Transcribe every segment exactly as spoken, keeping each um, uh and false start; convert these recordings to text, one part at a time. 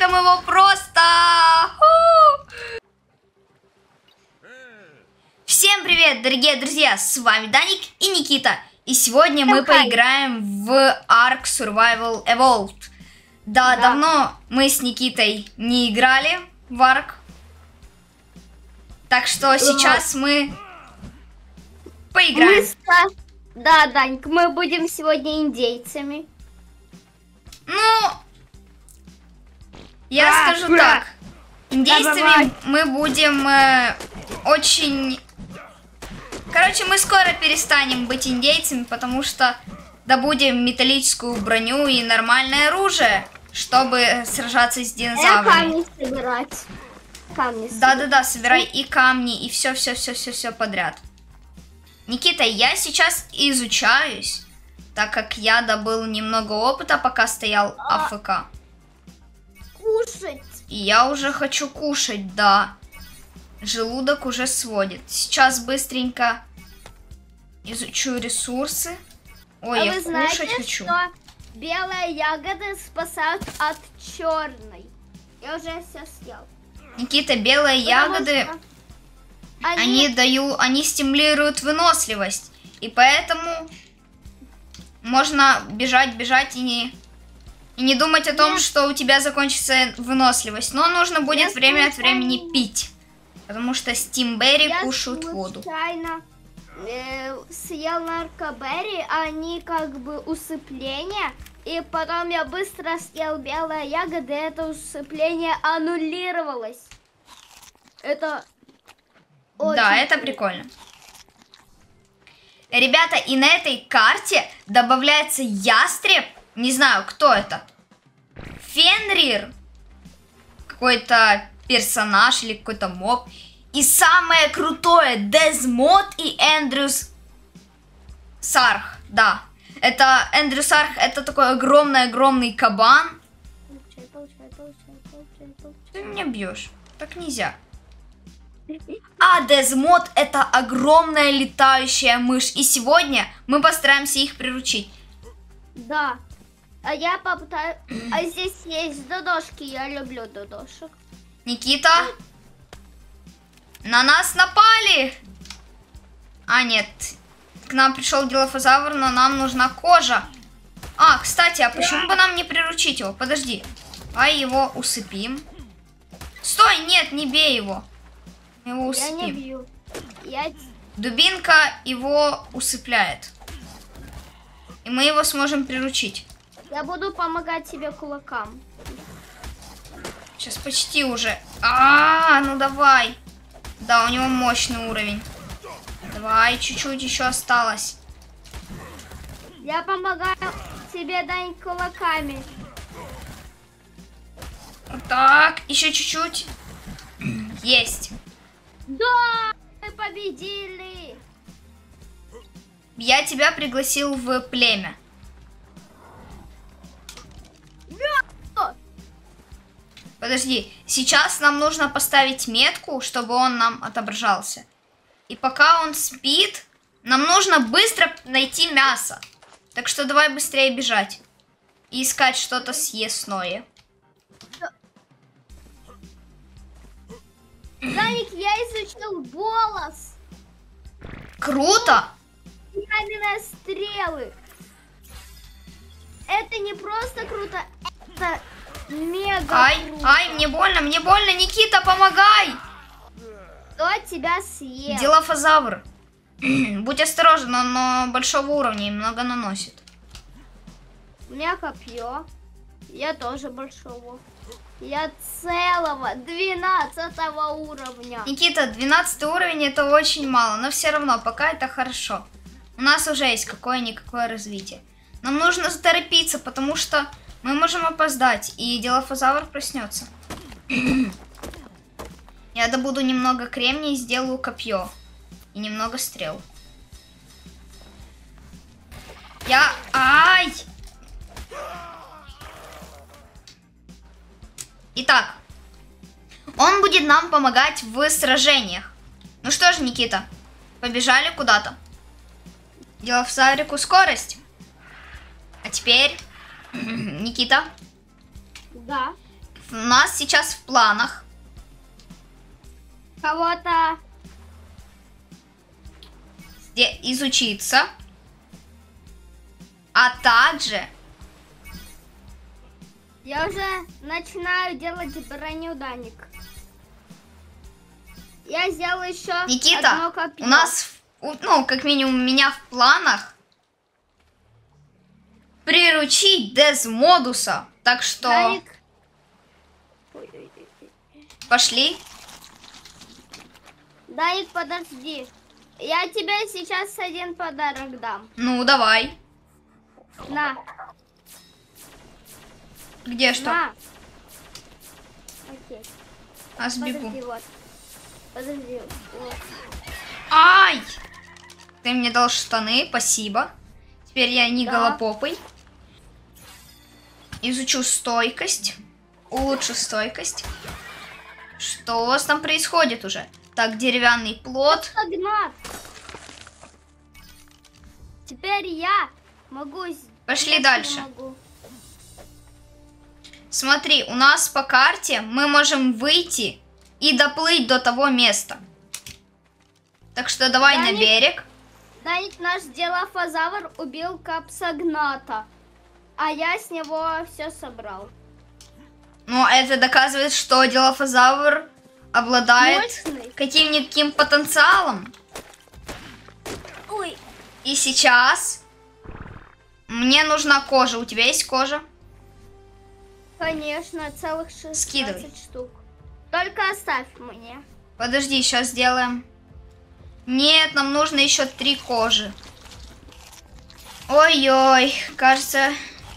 Убьем его просто! У! Всем привет, дорогие друзья! С вами Даник и Никита. И сегодня мы поиграем в Ark Survival Evolved. Да, да, давно мы с Никитой не играли в Ark. Так что сейчас мы поиграем. Мы... Да, Даник, мы будем сегодня индейцами. Ну, я а, скажу а, так. Индейцами давай. Мы будем э, очень... Короче, мы скоро перестанем быть индейцами, потому что добудем металлическую броню и нормальное оружие, чтобы сражаться с динозаврами. Камни собирать. Камни собирать. Да-да-да, собирай и камни, и все-все-все-все-все подряд. Никита, я сейчас изучаюсь, так как я добыл немного опыта, пока стоял а, АФК. Кушать. И я уже хочу кушать, да. Желудок уже сводит. Сейчас быстренько изучу ресурсы. Ой, а я вы кушать знаете, хочу. Что белые ягоды спасают от черной. Я уже все съел. Никита, белые Потому ягоды, они... они дают, они стимулируют выносливость. И поэтому можно бежать, бежать и не, и не думать о том, Нет. что у тебя закончится выносливость. Но нужно будет Я время от времени пить. Потому что стимберри кушают воду. Я э, съел наркоберри, они как бы усыпление. И потом я быстро съел белые ягоды, это усыпление аннулировалось. Это очень Да, это круто. Прикольно. Ребята, и на этой карте добавляется ястреб. Не знаю, кто это. Фенрир. Какой-то персонаж или какой-то моб. И самое крутое, Дезмод и Эндрюс Сарх. Да, это Эндрюс Сарх, это такой огромный-огромный кабан. Получай, получай, получай, получай, получай. Ты меня бьешь, так нельзя. А Дезмод это огромная летающая мышь. И сегодня мы постараемся их приручить. Да, а я попытаюсь... А здесь есть додошки, я люблю додошек. Никита, на нас напали. А, нет, к нам пришел дилофазавр, но нам нужна кожа. А, кстати, а почему бы нам не приручить его? Подожди, а его усыпим. Стой, нет, не бей его. Его усыпим. Я не бью. Я... Дубинка его усыпляет. И мы его сможем приручить. Я буду помогать тебе кулакам. Сейчас почти уже. А, ну давай. Да, у него мощный уровень. Давай, чуть-чуть еще осталось. Я помогаю тебе, Дань, кулаками. Вот так, еще чуть-чуть. Есть. Да, мы победили. Я тебя пригласил в племя. Подожди, сейчас нам нужно поставить метку, чтобы он нам отображался. И пока он спит, нам нужно быстро найти мясо. Так что давай быстрее бежать. И искать что-то съестное. Даник, я изучил волос. Круто! Каменные стрелы. Это не просто круто, это... Мега ай, круто. Ай, мне больно, мне больно, Никита, помогай! Кто тебя съел? Дилофазавр. Будь осторожен, он большого уровня и много наносит. У меня копье. Я тоже большого. Я целого двенадцатого уровня. Никита, двенадцатый уровень это очень мало, но все равно, пока это хорошо. У нас уже есть какое-никакое развитие. Нам нужно заторопиться, потому что мы можем опоздать, и дилофазавр проснется. Я добуду немного кремния и сделаю копье. И немного стрел. Я... Ай! Итак. Он будет нам помогать в сражениях. Ну что ж, Никита, побежали куда-то. Дилофазаврику скорость. А теперь... Никита. Да. У нас сейчас в планах Кого-то... сде- изучиться, а также Я уже начинаю делать броню, Даник. Я сделаю еще одно Никита, копье. у нас, у- ну, как минимум у меня в планах приручить Дезмодуса. Так что Даник. пошли. Даник, подожди. Я тебе сейчас один подарок дам. Ну, давай. На, Где что? на. Окей. А сбегу. Подожди, вот. Подожди, вот. Ай! Ты мне дал штаны, спасибо. Теперь я не Да. голопопый. Изучу стойкость. Улучшу стойкость. Что у вас там происходит уже? Так, деревянный плот. Агнат. Теперь я могу... с- Пошли если дальше. могу. Смотри, у нас по карте мы можем выйти и доплыть до того места. Так что давай на Даник? берег. Даник, наш дилофазавр убил Капсагната, а я с него все собрал. Но это доказывает, что дилофазавр обладает Мощный. каким-никаким потенциалом. Ой, И сейчас мне нужна кожа. У тебя есть кожа? конечно, целых шестнадцать Скидывай. штук. Только оставь мне. Подожди, сейчас сделаем. Нет, нам нужно еще три кожи. Ой-ой, кажется,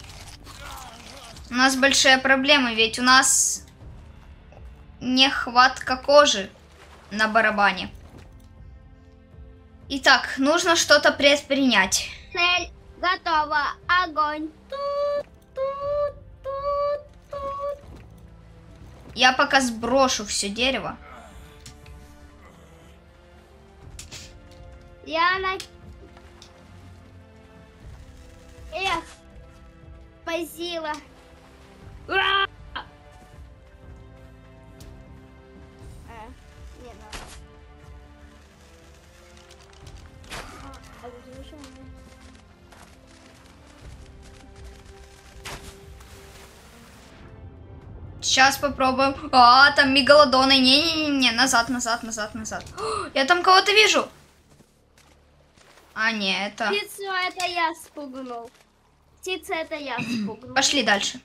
у нас большая проблема, ведь у нас нехватка кожи на барабане. Итак, нужно что-то предпринять. Цель готова. Огонь. Тут, тут, тут, тут. Я пока сброшу все дерево. Я на... Эх, позила. Ура! Э, не надо. А, а где же он? Сейчас попробуем. А, там мегалодоны. Не-не-не, назад, назад, назад, назад. О, я там кого-то вижу. А, не, это... Птицу это я спугнул. Птица это я спугнул. Пошли дальше.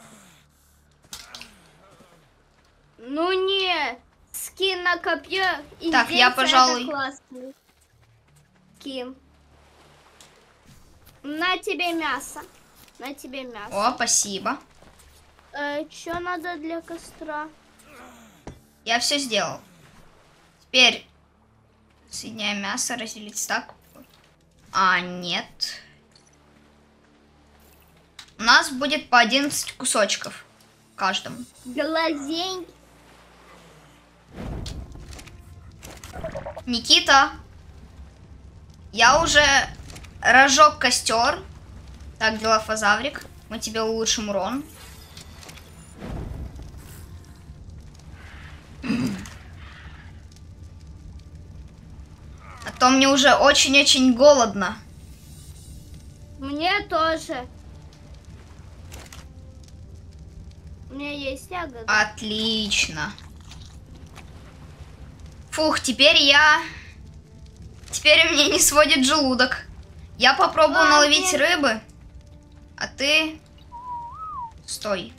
Ну не, скин на копье. Так, я, индейца, пожалуй- это классный скин. На тебе мясо. На тебе мясо. О, спасибо. Э, что надо для костра? Я все сделал. Теперь соединяем мясо, разделить так. А, нет. У нас будет по одиннадцать кусочков каждому. Глазень. Никита, я уже разжег костер. Так, дилофазаврик, мы тебе улучшим урон. А то мне уже очень-очень голодно. Мне тоже. У меня есть ягоды. Отлично. Фух, теперь я... Теперь у меня не сводит желудок. Я попробую Ладно. наловить рыбы. А ты... Стой.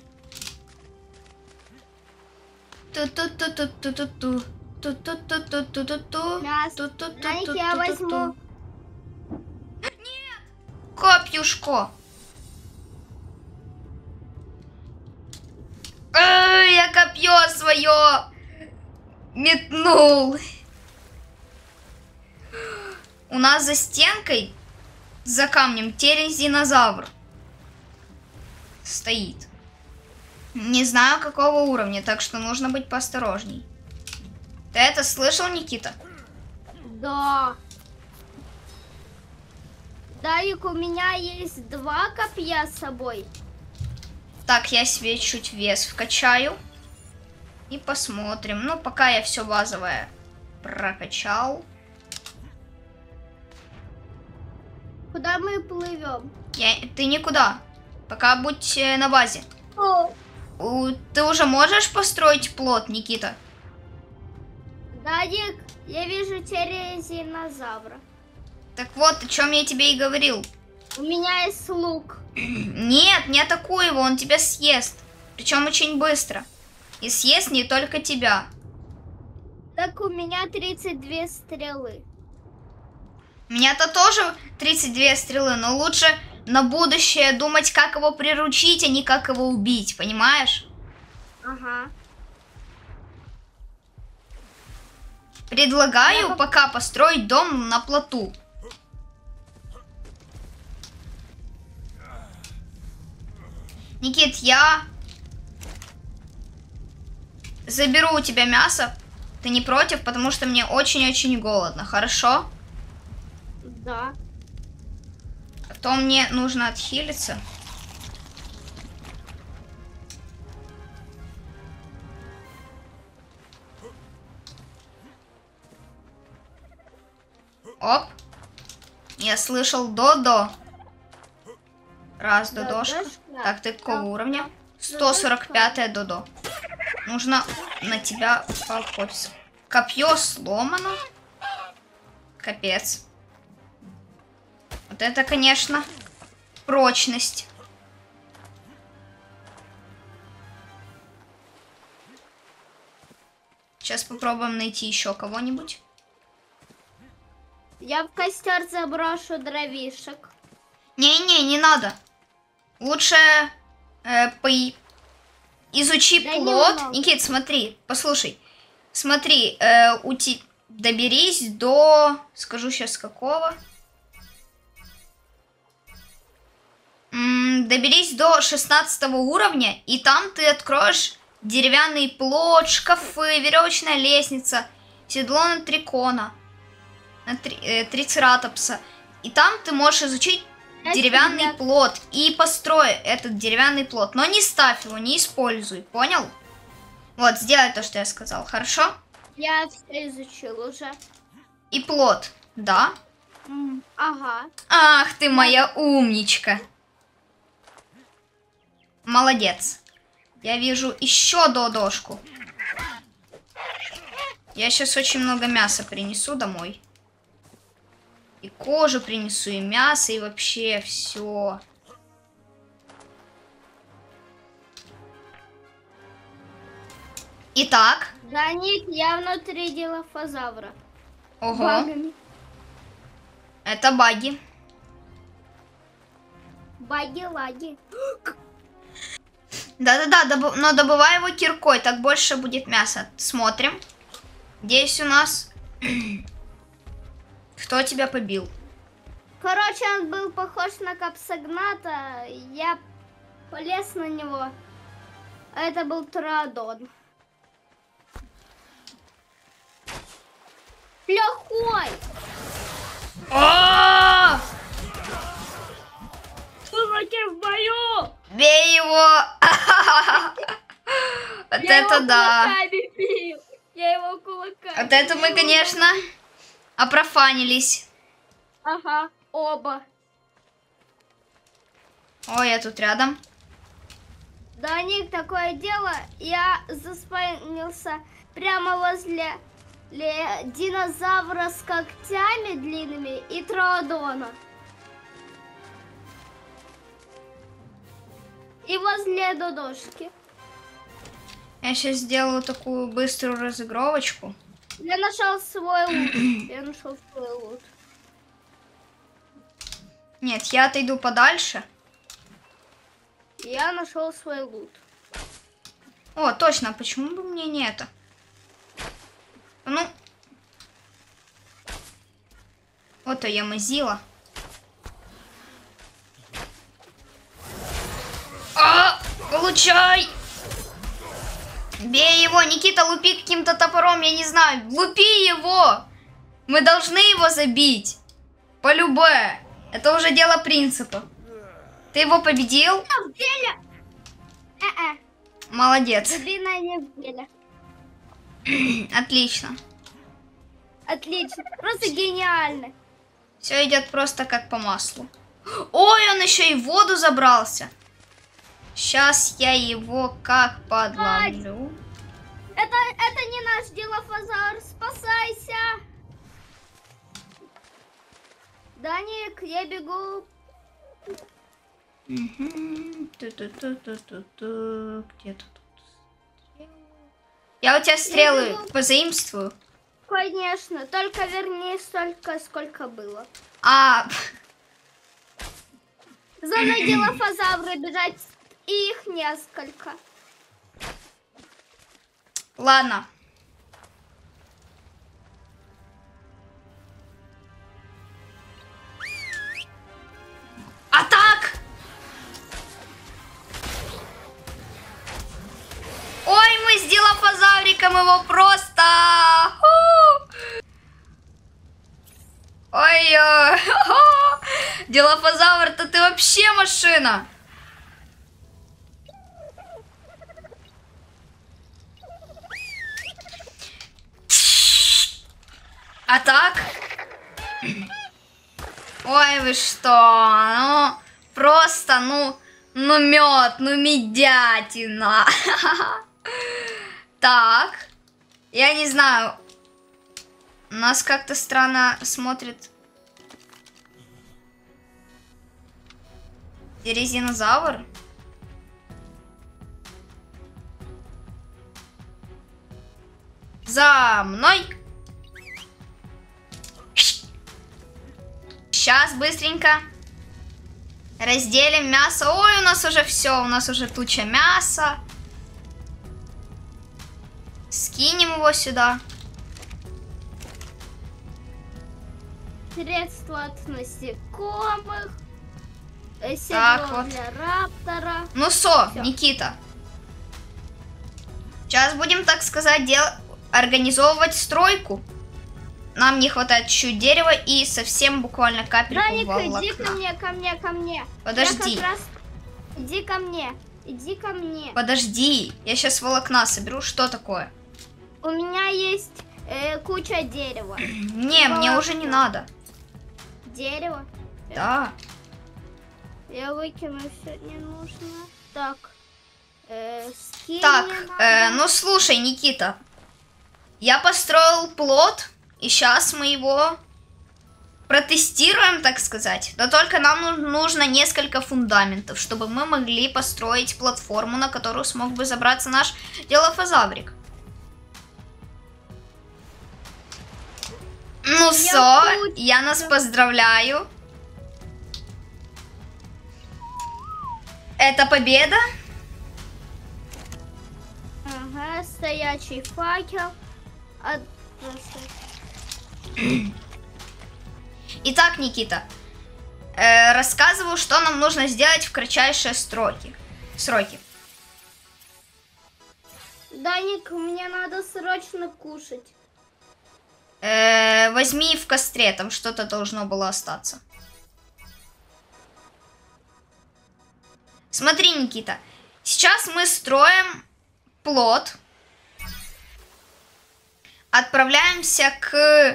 Ту-ту-ту-ту-ту-ту-ту. Ту-ту-ту-ту-ту-ту. Мясо. Ту-ту-ту-ту-ту-ту. Знаете, я возьму. Копьюшко. Эй, я копье свое метнул. У нас за стенкой, за камнем, терень-динозавр стоит. Не знаю, какого уровня, так что нужно быть поосторожней. Ты это слышал, Никита? Да. Дарик, у меня есть два копья с собой. Так, я себе чуть вес вкачаю. И посмотрим. Ну, пока я все базовое прокачал. Куда мы плывем? Я... Ты никуда. Пока будь э, на базе. О, У... Ты уже можешь построить плот, Никита? Даник, я вижу терезинозавра. Так вот, о чем я тебе и говорил. У меня есть лук. Нет, не атакуй его, он тебя съест. Причем очень быстро. И съест не только тебя. Так у меня тридцать две стрелы. У меня-то тоже тридцать две стрелы, но лучше на будущее думать, как его приручить, а не как его убить, понимаешь? Ага. Предлагаю Я... пока построить дом на плоту. Никит, я заберу у тебя мясо. Ты не против, потому что мне очень-очень голодно, хорошо? Да. А то мне нужно отхилиться. Оп. Я слышал Додо. Раз, Додошка. Так, ты какого уровня? сто сорок пятая Додо. Нужно на тебя поохотиться. Копье сломано. Капец. Вот это, конечно, прочность. Сейчас попробуем найти еще кого-нибудь. Я в костер заброшу дровишек. Не-не, не надо. Лучше э, по... изучи Да плот. Никит, смотри, послушай. Смотри, э, у те... доберись до... Скажу сейчас какого. М-м, доберись до шестнадцатого уровня, и там ты откроешь деревянный плот, шкафы, веревочная лестница, седло на трикона, на три... э, трицератопса. И там ты можешь изучить деревянный я... плот и построй этот деревянный плот. Но не ставь его, не используй, понял? Вот, сделай то, что я сказал, хорошо? Я все изучил уже. И плот, да? М, ага. Ах ты моя умничка. Молодец. Я вижу еще Додошку. Я сейчас очень много мяса принесу домой. И кожу принесу, и мясо, и вообще все. Итак. Да нет, я внутри дилофазавра. Ого. Багами. Это баги. Баги-лаги. Да-да-да, добы... но добывай его киркой, так больше будет мяса. Смотрим. Здесь у нас... Кто тебя побил? Короче, он был похож на Капсагната. Я полез на него. А это был Троодон. Плохой! О! Слушайте в бою! Бей его! Вот это да! Я его кулаками. Вот это мы, конечно, опрофанились. Ага, оба. Ой, я тут рядом. Да, Ник, такое дело. Я заспавнился прямо возле динозавра с когтями длинными и Троодона. И возле Додошки. Я сейчас сделаю такую быструю разыгровочку. Я нашел свой лут. Я нашел свой лут. Нет, я отойду подальше. Я нашел свой лут. О, точно, почему бы мне не это? Ну. Вот я мазила. А, получай! Бей его, Никита, лупи каким-то топором, я не знаю. Лупи его! Мы должны его забить. Полюбе. Это уже дело принципа. Ты его победил? Э-э. Молодец. Дубина неделя. Отлично. Отлично. Просто гениально. Все идет просто как по маслу. Ой, он еще и в воду забрался. Сейчас я его как подловлю. Это, это не наш Дилофазар. Спасайся. Даник, я бегу. Угу. Ту-ту-ту-ту-ту-ту. Где-то тут. Я у тебя стрелы позаимствую. Конечно, только верни столько, сколько было. А... За мной Дилофазавры бежать, и их несколько. Ладно. Атак! Ой, мы с Дилофазавриком его просто... Ой-ой. Дилофазавр-то ты вообще машина. А так? Ой, вы что? Ну, просто, ну, ну мед, ну медятина. Так, я не знаю. Нас как-то странно смотрит резинозавр. За мной. Сейчас быстренько разделим мясо. Ой, у нас уже все, у нас уже туча мяса. Скинем его сюда. Средства от насекомых. Седло Так, вот. для раптора. Ну со, Всё. Никита. Сейчас будем, так сказать, дел... организовывать стройку. Нам не хватает чуть-чуть дерева и совсем буквально капельку Даник, волокна. иди ко мне, ко мне, ко мне. Подожди. Я как раз... Иди ко мне, иди ко мне. Подожди, я сейчас волокна соберу. Что такое? У меня есть э, куча дерева. Не, мне Волокна. уже не надо. Дерево? Да. Я выкину все ненужное. Так. Э, скинь Так, мне надо. э, ну слушай, Никита. Я построил плот, и сейчас мы его протестируем, так сказать. Но только нам ну- нужно несколько фундаментов, чтобы мы могли построить платформу, на которую смог бы забраться наш Дилофазаврик. Ну все, тут- я нас поздравляю. Это победа. Ага, стоячий факел. От... Итак, Никита, э, рассказываю, что нам нужно сделать в кратчайшие сроки. Сроки. Даник, мне надо срочно кушать. Э, возьми в костре, там что-то должно было остаться. Смотри, Никита, сейчас мы строим плот. Отправляемся к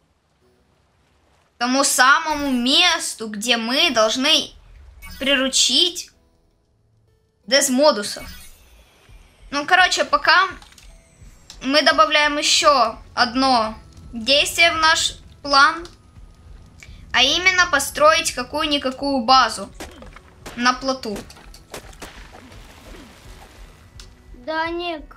тому самому месту, где мы должны приручить дезмодусов. Ну, короче, пока мы добавляем еще одно действие в наш план, а именно построить какую-никакую базу на плоту. Даник,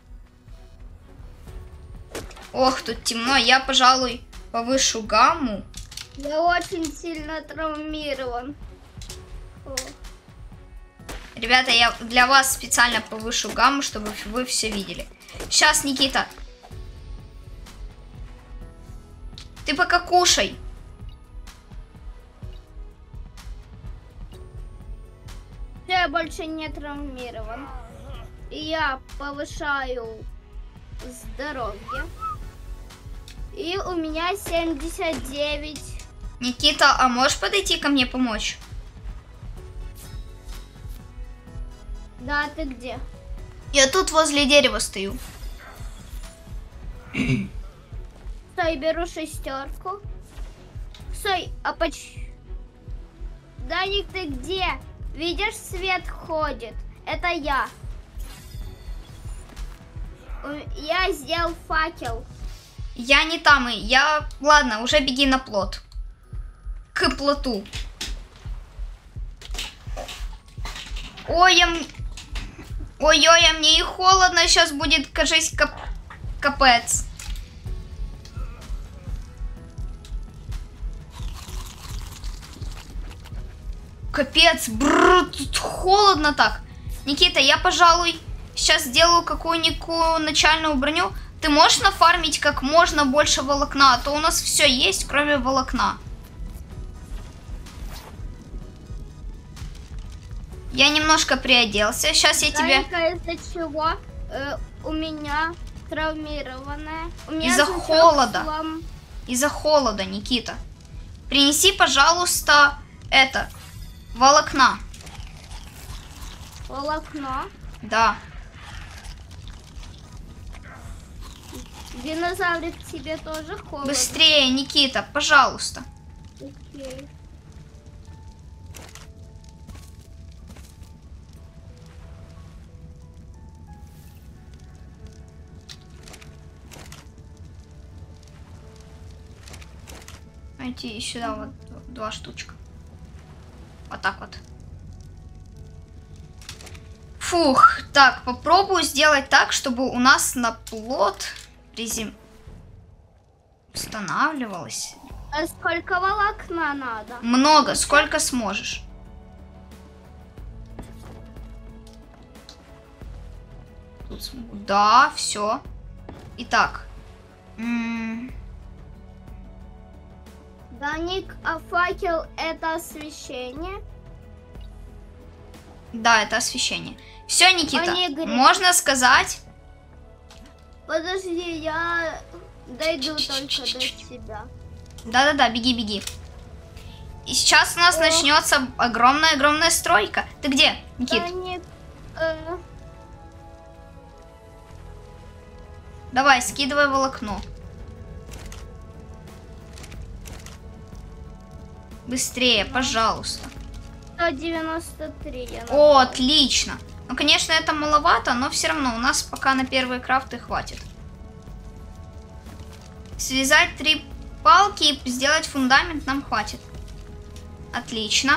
Ох, тут темно. Я, пожалуй, повышу гамму. я очень сильно травмирован. О. Ребята, я для вас специально повышу гамму, чтобы вы все видели. Сейчас, Никита. Ты пока кушай. Я больше не травмирован. И я повышаю здоровье. И у меня семьдесят девять. Никита, а можешь подойти ко мне помочь? Да, ты где? Я тут возле дерева стою. Стой, беру шестерку. Стой, а поч... Даник, ты где? Видишь, свет ходит. Это я. Я сделал факел. Я не там, и я... Ладно, уже беги на плот. К плоту. Ой, я... Ой-ой, а мне и холодно сейчас будет, кажись, кап... капец. Капец, бррр, тут холодно так. Никита, я, пожалуй, сейчас сделаю какую-никакую начальную броню. Ты можешь нафармить как можно больше волокна, а то у нас все есть, кроме волокна. Я немножко приоделся. Сейчас я тебе... Из-за чего э, у меня травмированная? Из-за холода. Слом... Из-за холода, Никита. Принеси, пожалуйста, это... волокна. Волокно? Да. Динозаврик, тебе тоже холодно? Быстрее, Никита, пожалуйста. Окей. Найти сюда вот два штучка. Вот так вот. Фух, так, попробую сделать так, чтобы у нас на плот призем... устанавливалось. А сколько волокна надо? Много, сколько сможешь. Тут смогу. Да, все. Итак. М-м- Даник, а факел это освещение? Да, это освещение. Все, Никита, Они можно сказать... Подожди, я дойду только до тебя. Да-да-да, беги, беги. И сейчас у нас О. начнется огромная-огромная стройка. Ты где, Никит? Даник, э... Давай, скидывай волокно. Быстрее, пожалуйста. сто девяносто три. Я О, отлично. Ну, конечно, это маловато, но все равно у нас пока на первые крафты хватит. Связать три палки и сделать фундамент нам хватит. Отлично.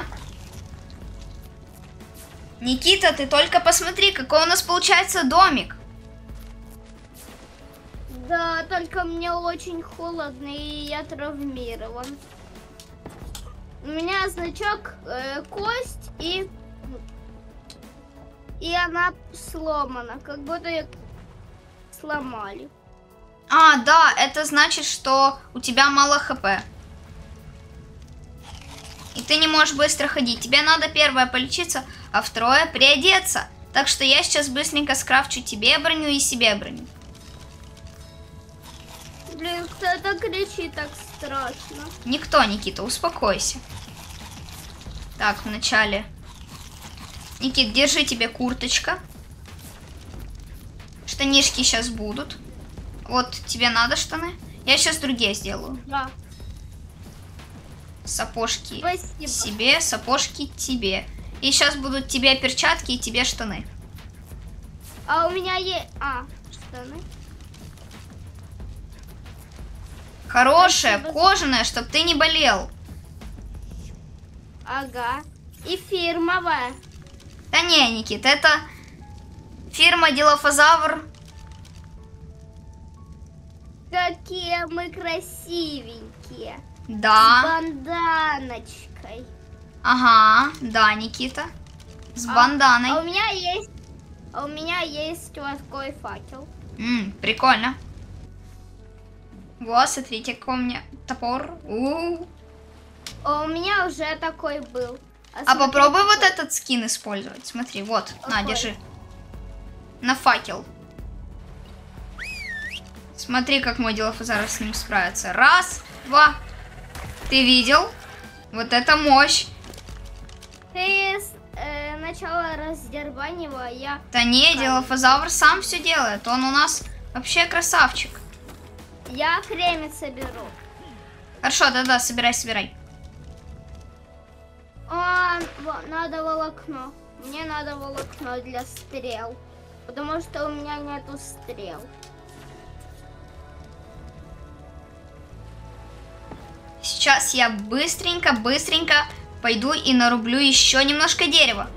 Никита, ты только посмотри, какой у нас получается домик. Да, только мне очень холодно, и я травмирован. У меня значок э, кость, и и она сломана, как будто ее сломали. А, да, это значит, что у тебя мало хп. И ты не можешь быстро ходить. Тебе надо первое полечиться, а второе приодеться. Так что я сейчас быстренько скрафчу тебе броню и себе броню. Блин, кто-то кричит так страшно. Никто, Никита, успокойся. Так, вначале... Никит, держи тебе курточка. Штанишки сейчас будут. Вот, тебе надо штаны? Я сейчас другие сделаю. Да. Сапожки Спасибо. себе, сапожки тебе. И сейчас будут тебе перчатки и тебе штаны. А у меня есть... А, штаны. Хорошая, Спасибо. кожаная, чтобы ты не болел. Ага. И фирмовая. Да не, Никит, это фирма Дилофазавр. Какие мы красивенькие. Да. С банданочкой. Ага, да, Никита. С А- банданой. А у меня есть... А у меня есть вот такой факел. М, прикольно. Вот, смотрите, какой у меня топор. У-у-у. А у меня уже такой был. А смотри, попробуй вот какой. этот скин использовать. Смотри, вот, на, Какой? держи. На факел. Смотри, как мой Дилофазавр с ним справится. Раз, два. Ты видел? Вот это мощь. Ты, э, сначала раздербань его, а я... Да не, Дилофазавр сам все делает. Он у нас вообще красавчик. Я кремень соберу. Хорошо, да-да, собирай, собирай. А, во- надо волокно. Мне надо волокно для стрел. Потому что у меня нету стрел. Сейчас я быстренько-быстренько пойду и нарублю еще немножко дерева.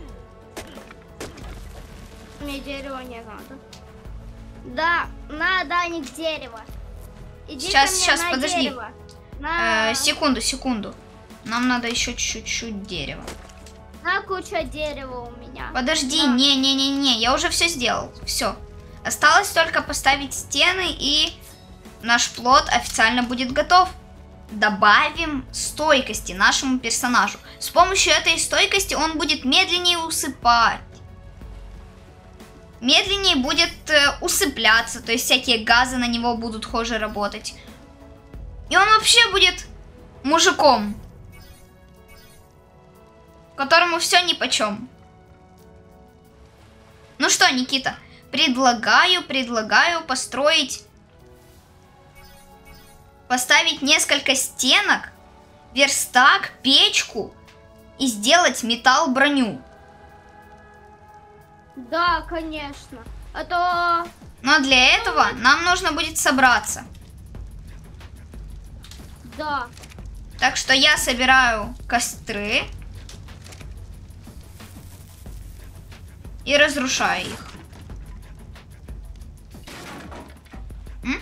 Мне дерева не надо. Да, надо, а не дерево. Иди Сейчас, ко мне сейчас, на подожди. дерево. На... Э, секунду, секунду. Нам надо еще чуть-чуть дерева. на куча дерева у меня. Подожди, На. не-не-не-не, я уже все сделал. Все. Осталось только поставить стены, и наш плот официально будет готов. Добавим стойкости нашему персонажу. С помощью этой стойкости он будет медленнее усыпать. Медленнее будет э, усыпляться, то есть всякие газы на него будут хуже работать. И он вообще будет мужиком, которому все нипочем. Ну что, Никита, предлагаю, предлагаю построить, поставить несколько стенок, верстак, печку и сделать металл-броню. Да, конечно. А то... Но для этого нам нужно будет собраться. Да. Так что я собираю костры и разрушаю их. М?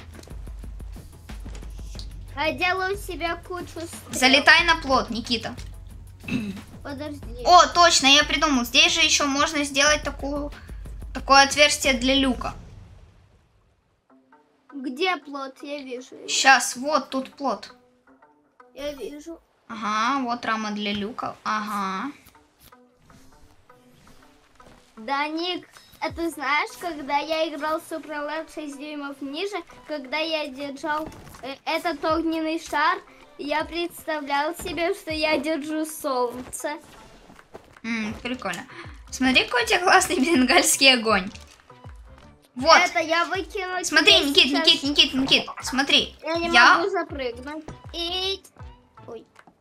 Я делаю себе кучу стрел. Залетай на плот, Никита. Подожди. О, точно, я придумал. Здесь же еще можно сделать такую, такое отверстие для люка. Где плот? Я вижу. его. Сейчас, вот тут плот. Я вижу. Ага, вот рама для люка. Ага. Да, Ник, а ты знаешь, когда я играл в Super Lab шесть дюймов ниже, когда я держал э, этот огненный шар, я представлял себе, что я держу солнце. М, прикольно. Смотри, какой у тебя классный бенгальский огонь. Вот. Это я выкину. Смотри, тебе Никит, сейчас- Никит, Никит, Никит, смотри. Я не Я- могу запрыгнуть. И... Ой.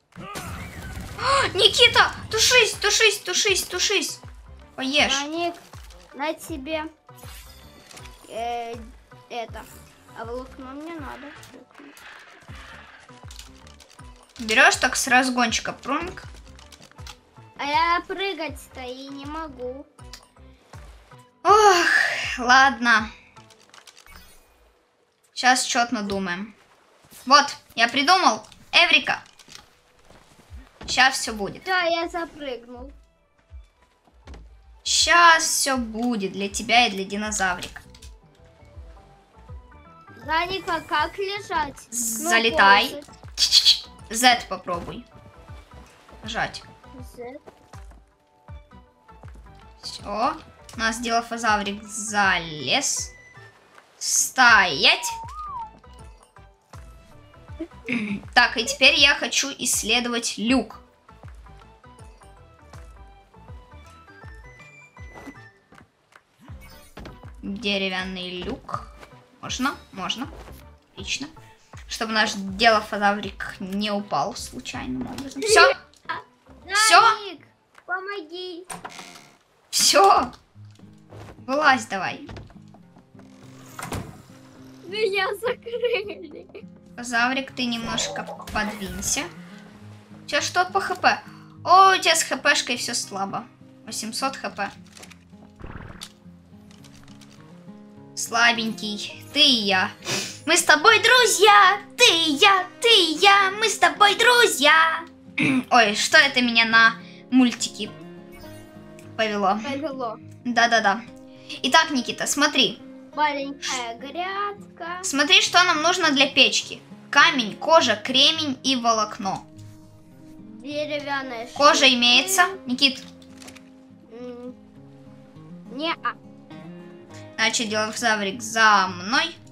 Никита, тушись, тушись, тушись, тушись. Поешь. Да, Ник, на тебе э, это. А волокно мне надо. Берешь так с разгончика прунг. А я прыгать-то и не могу. Ох, ладно. Сейчас что-то надумаем. Вот, я придумал. Эврика. Сейчас все будет. Да, я запрыгнул. Сейчас все будет для тебя и для динозаврика. Заника, как лежать? Ну, Залетай. ползать. Ч-ч-ч. Z попробуй. Жать. Z. Все. У нас дилофазаврик залез. Стоять. Так, и теперь я хочу исследовать люк. Деревянный люк. Можно? Можно. Отлично. Чтобы наш дилофазаврик не упал случайным образом. Все? Всё? Ник, помоги. Все. Вылазь давай. Меня закрыли. Заврик, ты немножко подвинься. У тебя что по хп? О, у тебя с хпшкой все слабо. восемьсот хп. Слабенький. Ты и я. Мы с тобой друзья. Ты и я, ты и я. Мы с тобой друзья. Ой, что это меня на мультики повело? Повело. Да-да-да. Итак, Никита, смотри. Маленькая грядка. Смотри, что нам нужно для печки. Камень, кожа, кремень и волокно. Деревянная Кожа штука. имеется. Никит, М, Не-а. значит, дилофазаврик за мной.